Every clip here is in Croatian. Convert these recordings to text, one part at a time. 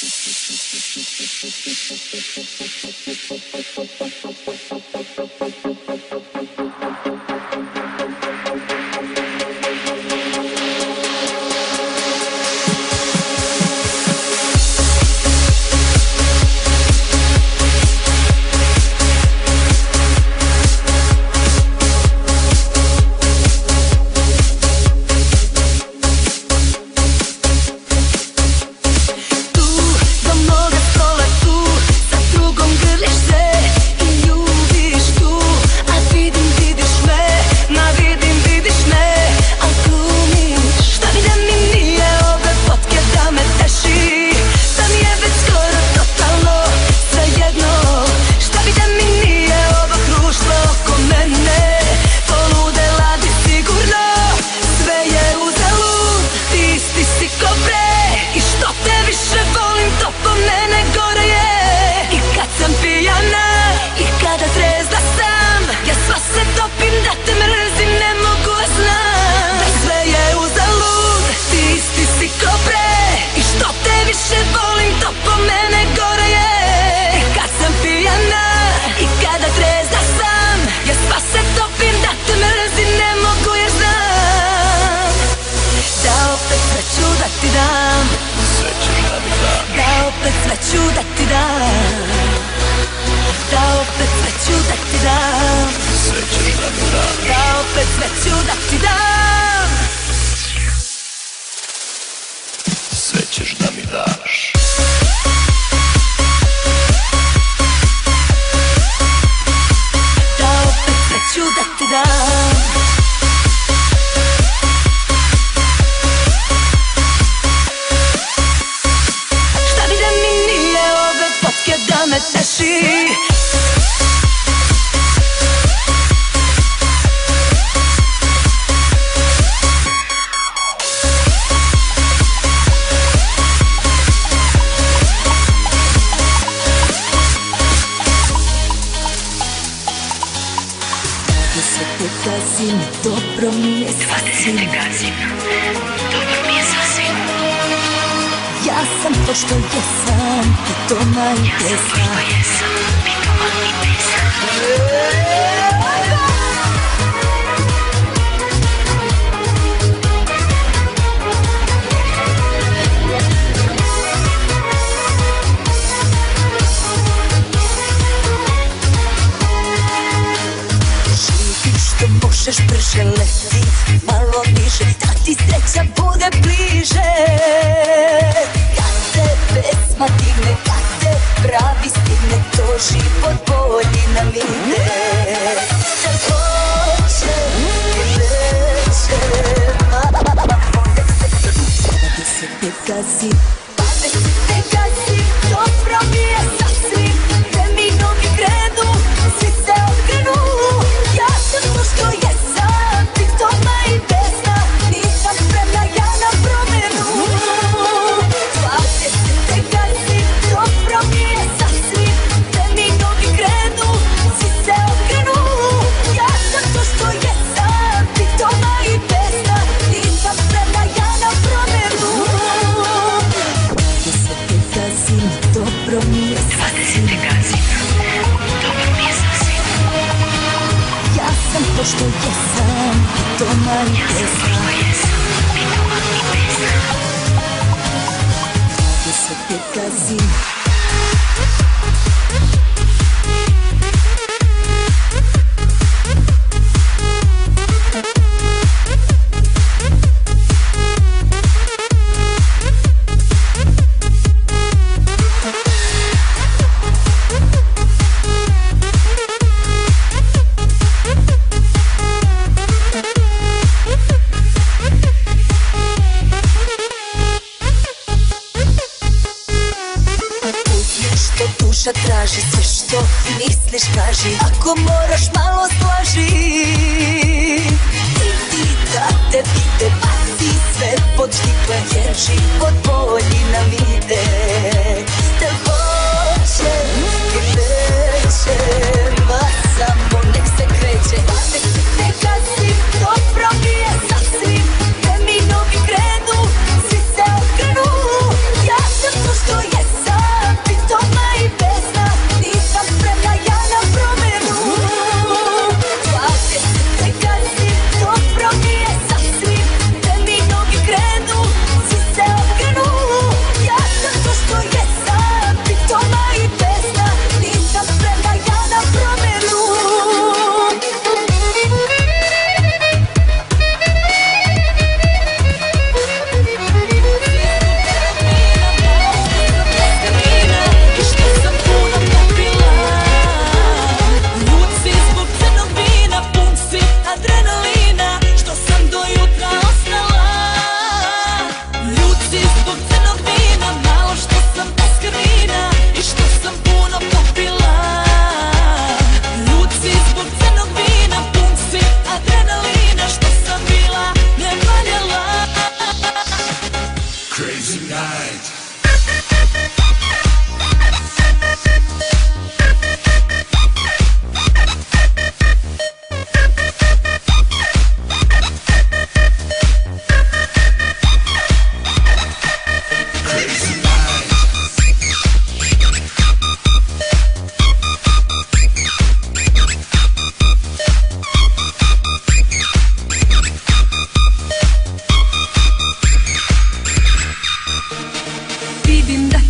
Yes.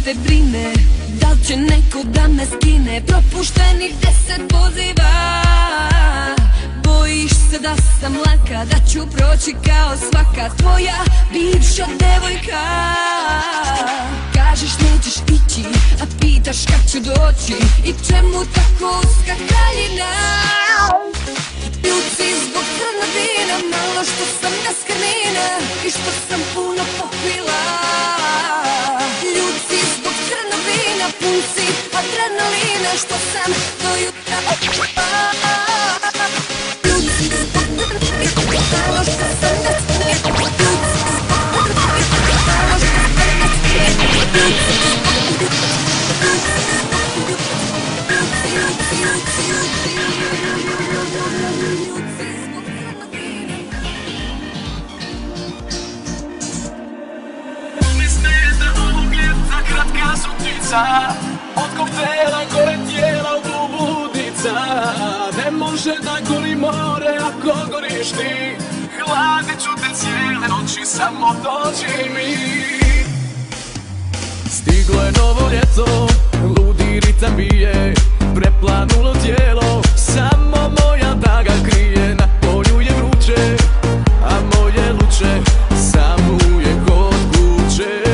te brine, da li će neko da me skine? Propuštenih 10 poziva. Bojiš se da sam laka, da ću proći kao svaka tvoja bivša devojka. Kažeš nećeš ići, a pitaš kad ću doći i čemu tako uska daljina. Ljuci zbog crna vina, malo što sam naskrnina i što sam puno popila. Ljuci zbog crna vina, pun si adrenalina, što sam do jutra opila. Ljuci zbog crna vina, malo što sam naskrnina. Kratka suknjica, od koktela gore tijela u klubu ludica. Ne može da gori more ako goriš ti. Hladit ću te cijele noći, samo dođi mi. Stiglo je novo ljeto, ludi ritam bije, preplanulo tijelo, samo moja da ga krije. Na polju je vruće, a moje luče samuje kod kuće.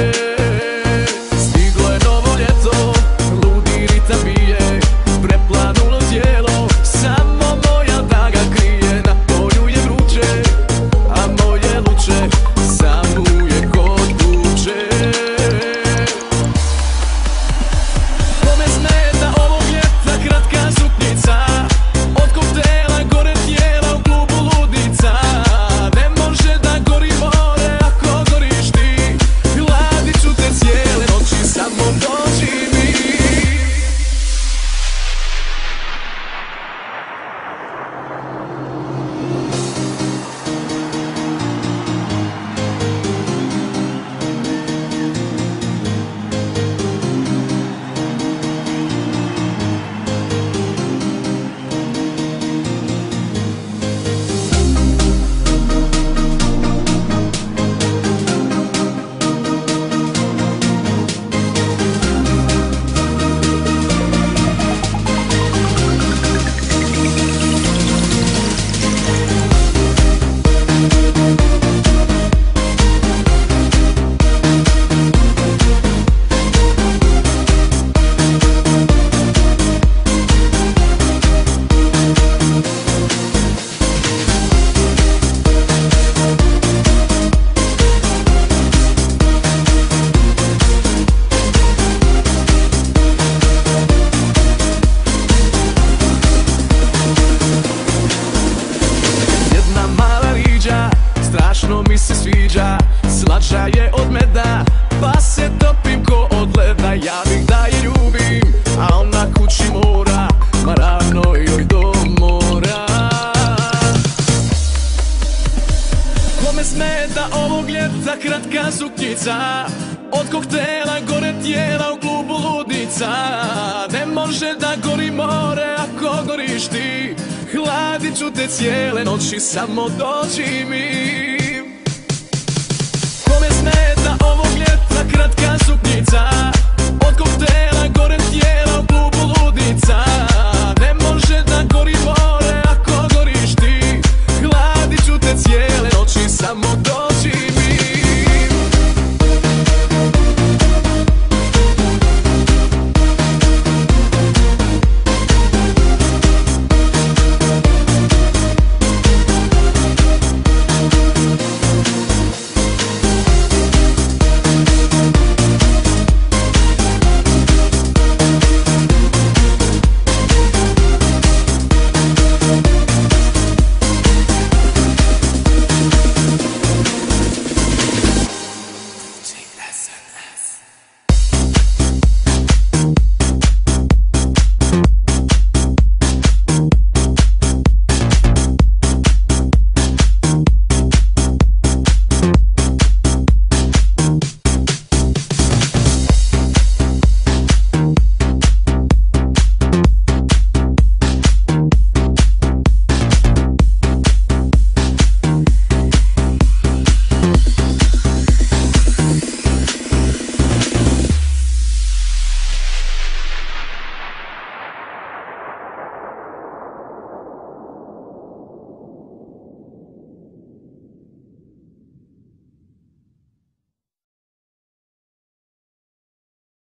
Strašno mi se sviđa, slađa je od meda, pa se topim ko od leda. Ja bih da je ljubim, a ona kući mora, ma ravno joj do mora. Kome smeta ovog ljeta kratka suknjica, od koktela gore tijela u klubu ludica. Ne može da gori more ako goriš ti. Hladit ću te cijele noći, samo dođi mi.